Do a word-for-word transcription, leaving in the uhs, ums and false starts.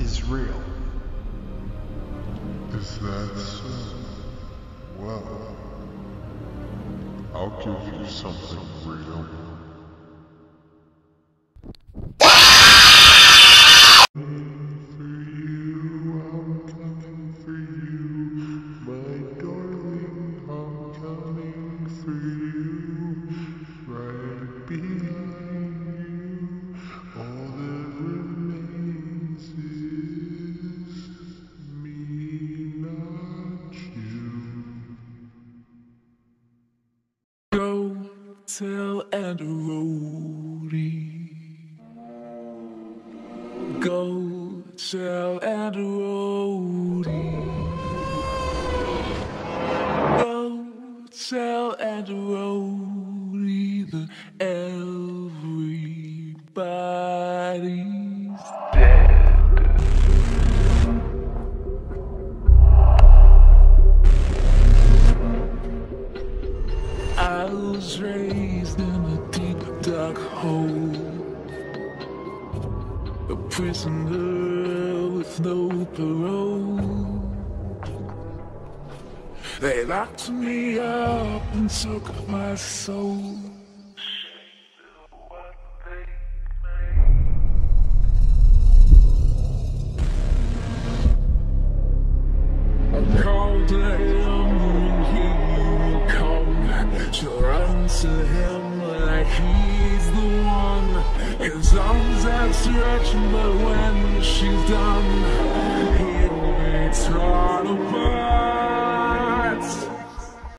is real. Is that so? Well, I'll give you something real. Go tell and Rhodey. Go tell and Rhodey. Go tell and Rhodey that everybody's dead. I was raised in a deep, dark hole, a prisoner with no parole. They locked me up and took my soul. I called to him and he will come. She'll run to him like he's the one. His arms outstretched, but when she's done, he'll be torn apart.